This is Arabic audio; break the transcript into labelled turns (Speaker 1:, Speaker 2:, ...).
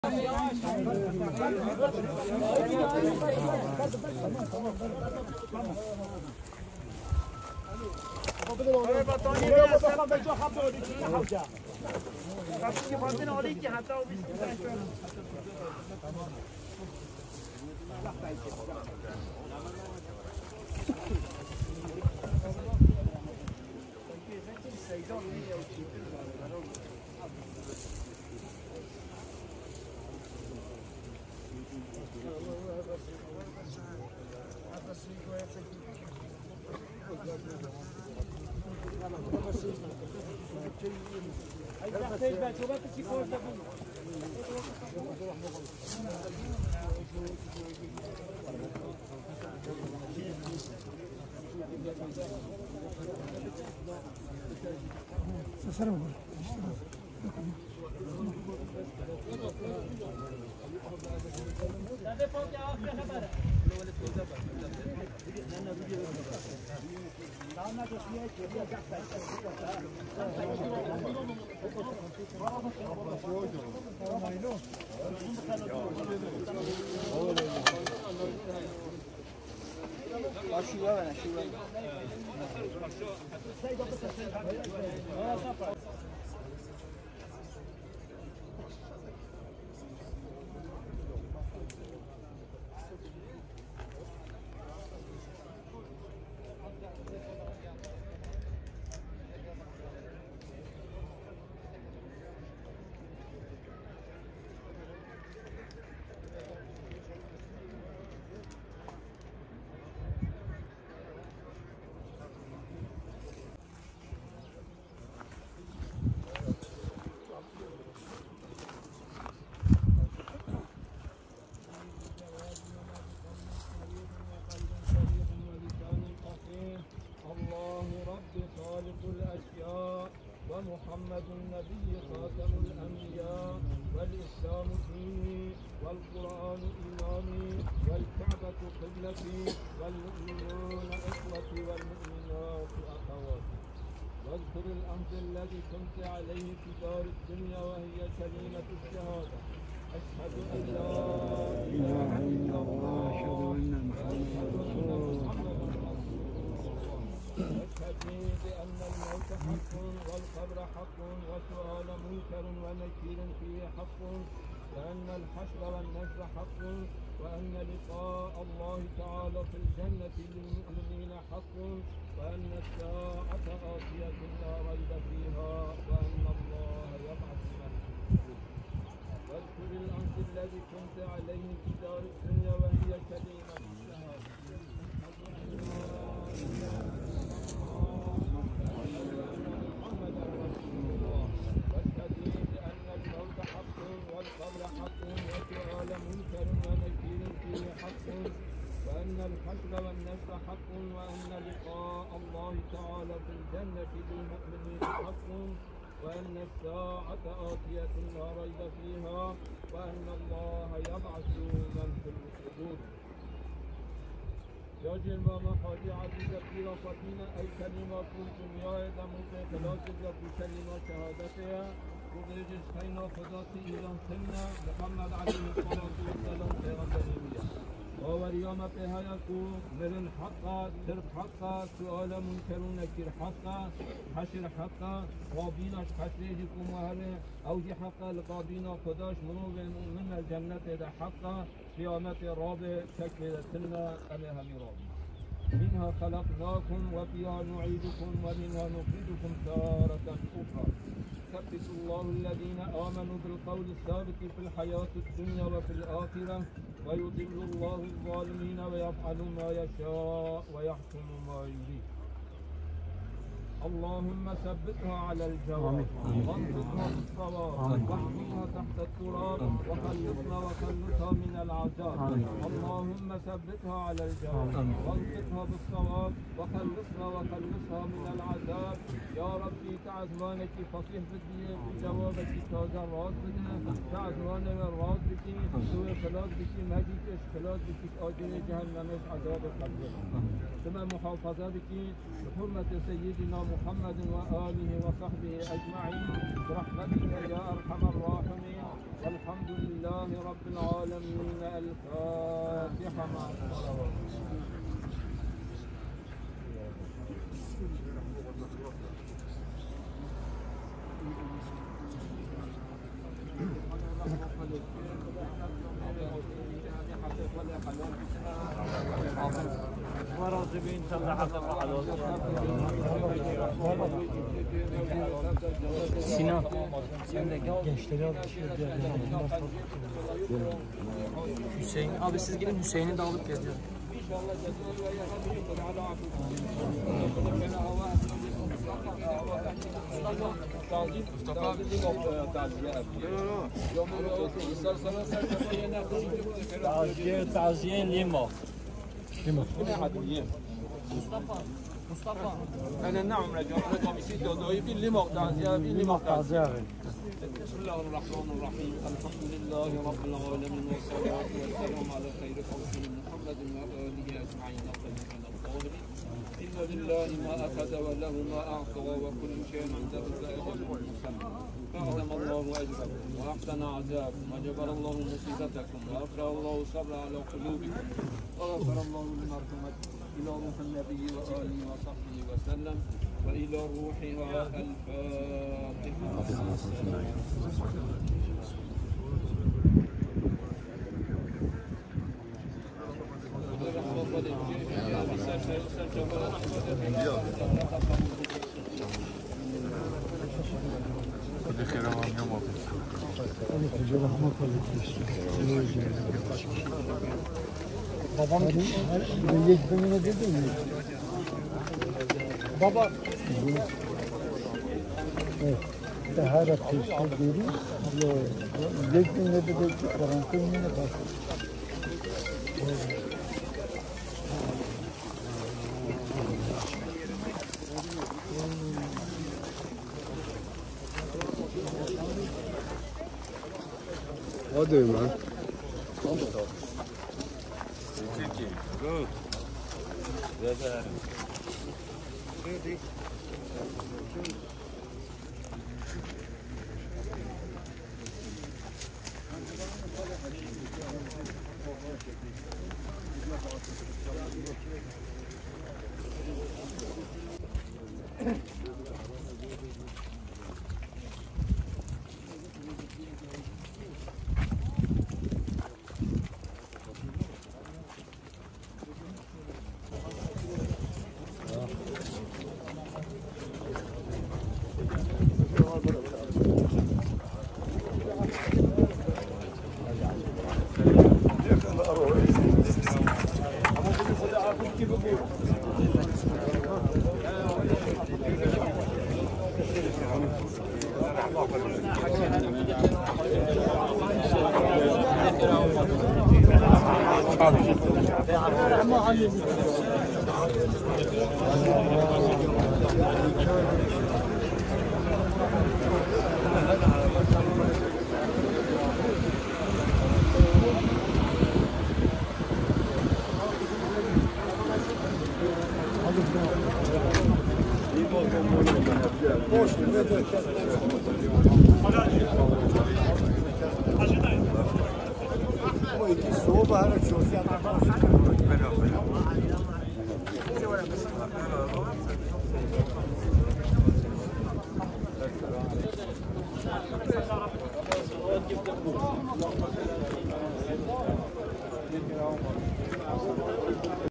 Speaker 1: محمد النبي خاتم الأنبياء والإسلام ديني والقرآن إمامي والكعبة قبلتي والمؤمنون إخوتي والمؤمنات أخواتي. واذكر الأمر الذي كنت عليه في دار الدنيا وهي كلمة الشهادة أشهد أن لا إله إلا الله أشهد أن محمدا رسول الله أشهد بأن الموت حق والقبر حق وسؤال منكر ونكير فيه حق وأن الحشر والنشر حق وأن لقاء الله تعالى في الجنة للمؤمنين حق وأن الساعة آتية لا ريب فيها وأن الله يبعث من واذكر الأمر الذي كنت عليه في دار الدنيا وهي كلمة الشهادة والقبر حق وسؤال منكر ونكير فيه حق وأن الحشر والنشر حق وأن لقاء الله تعالى في الجنة للمؤمنين حق وأن الساعة آتية لا ريب فيها وأن الله يبعث من في القبور. یا جنبا حاجی عزیز پیرا فاطمه ای کلمه کن دنیا دمو به خلاص یا بی کلمه شهادته و بیجش خینا خداتی ایران سنه محمد علیه الصلاة والسلام پیغمبر میاد باوریام به هیکو مرن حقا ترک حقا سؤال منکرون نکیر حقا حشر حقا قابیناش حشریجی کموهره اوجی حقا لقابینا خداش منو به مؤمن الجنت ده حقا قیامت راب تکبیر سنه امه همی رابی منها خلقناكم وفيها نعيدكم ومنها نخرجكم تارة أخرى يثبت الله الذين آمنوا بالقول الثابت في الحياة الدنيا وفي الآخرة ويضل الله الظالمين ويفعل ما يشاء ويحكم ما يريد. اللهم ثبتها على الجواب وانصرها بالصواب واحفظها تحت التراب وخلصها من العذاب. اللهم ثبتها على الجواب وانصرها بالصواب وخلصها من العذاب. يا ربي تعزمانك فصيح بدي بجوابك تازه راز بده تعزمان راز بكي سوء خلاص بكي مهديكش خلاص بكي آجر جهنمش عذاب قبره ثم محافظة بكي بحرمة سيدنا محمد وآله وصحبه أجمعين برحمتك يا أرحم الراحمين. والحمد لله رب العالمين. الفاتحة مع الصلوات.
Speaker 2: وراجبين طلع حتى حلال Sinan sen de gençleri al Hüseyin abi siz gidin Hüseyin'i de alıp geliyor. تعزية ليمو مصطفى
Speaker 1: أنا نعم رجل كوميسي دودوي في الليمو تعزية في الليمو تعزية. بسم الله الرحمن الرحيم. الحمد لله رب العالمين والصلاة والسلام على خير خلق محمد وآله أجمعين الطيبين الطاهرين. إن لله ما أخذ وله ما أعطى وكل شيء عنده بأجل مسمى. فأعظم الله أجركم وأحسن عذابكم وجبر الله مصيبتكم وأفرغ الله الصبر على قلوبكم وغفر الله لمرحمتكم إلى روح النبي وآله وصحبه وسلم وإلى روحها الفاتحة.
Speaker 3: Babam yekbemine dedi mi? Baba. Evet. Tahara teşkil deri. Yekbemine de karantinine bastı.
Speaker 4: What do you man?
Speaker 2: Good. Güzel.